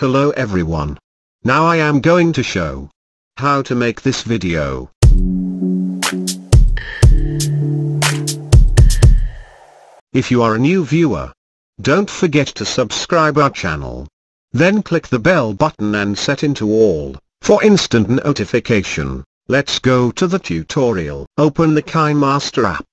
Hello everyone. Now I am going to show how to make this video. If you are a new viewer, don't forget to subscribe our channel. Then click the bell button and set into all, for instant notification. Let's go to the tutorial. Open the Kinemaster app.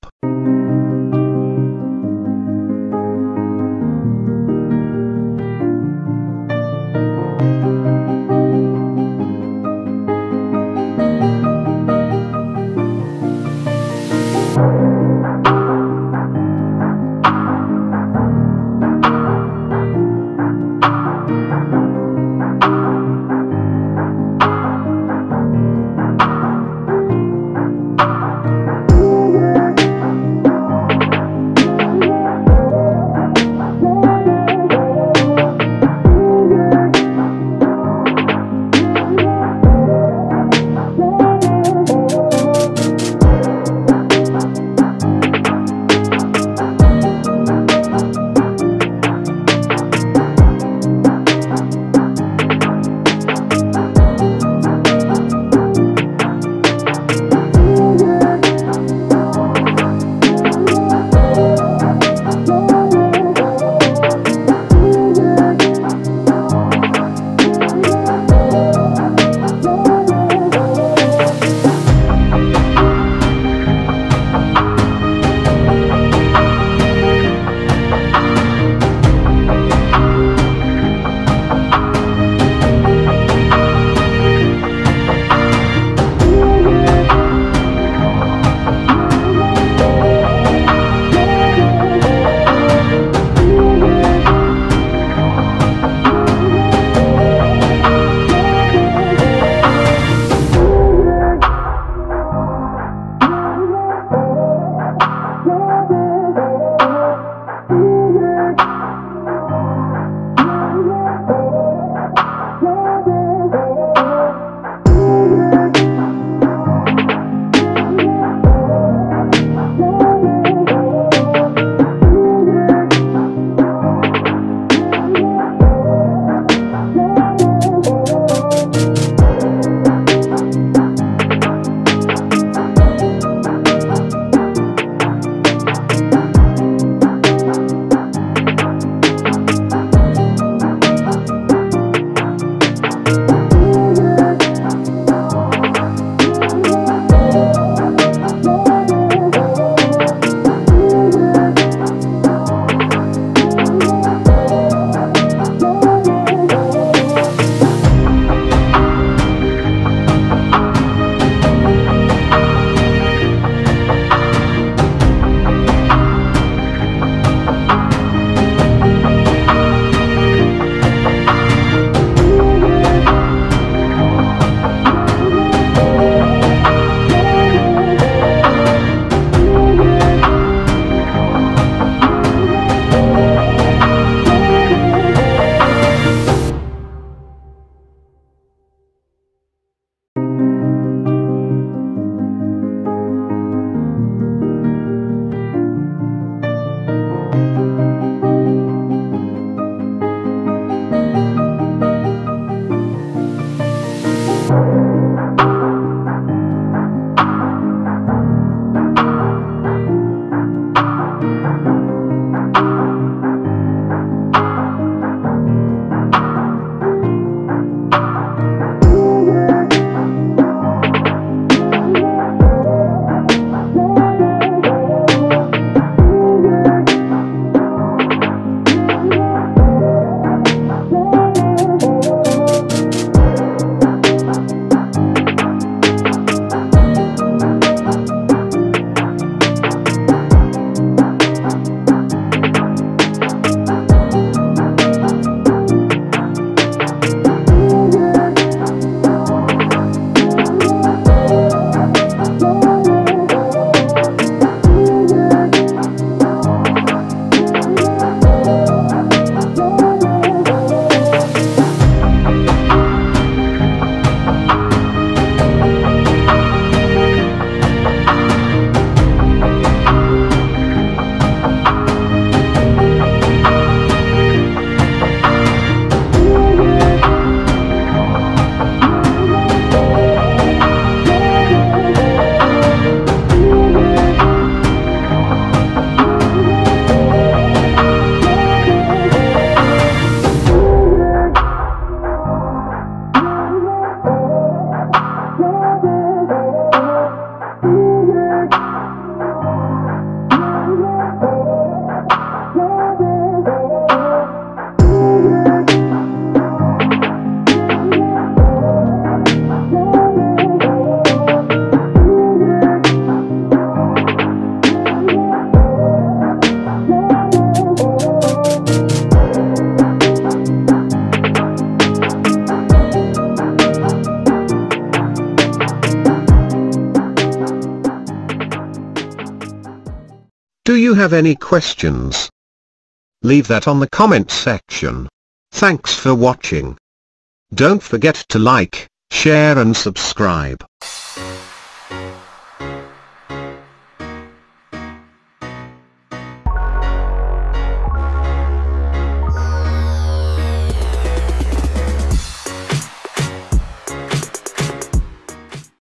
Do you have any questions? Leave that on the comment section. Thanks for watching. Don't forget to like, share and subscribe.